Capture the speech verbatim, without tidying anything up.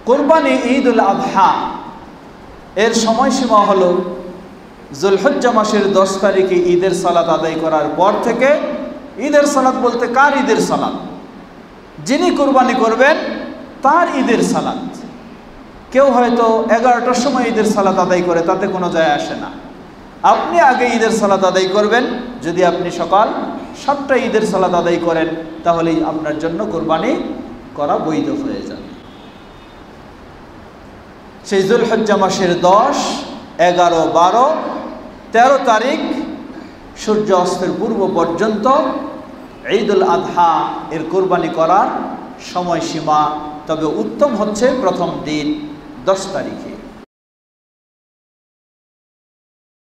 কুরবানি ঈদুল আযহা এর সময়সীমা হলো যুলহিজ্জা মাসের দশ তারিখে ঈদের সালাত আদায় করার পর থেকে। ঈদের সালাত বলতে কার ঈদের সালাত? যিনি কুরবানি করবেন তার ঈদের সালাত। কেউ হয়তো এগারোটার সময় ঈদের সালাত আদায় করে, তাতে কোনো যায় আসে না। আপনি আগে ঈদের সালাত আদায় করবেন। যদি আপনি সকাল সাতটায় ঈদের সালাত আদায় করেন তাহলেই আপনার জন্য কুরবানি করা বৈধ হয়ে যাবে। সেই যুলহিজ্জা মাসের দশ, এগারো, বারো, তেরো তারিখ সূর্য অস্তের পূর্ব পর্যন্ত ঈদুল আযহা এর কুরবানি করার সময়সীমা। তবে উত্তম হচ্ছে প্রথম দিন দশ তারিখে।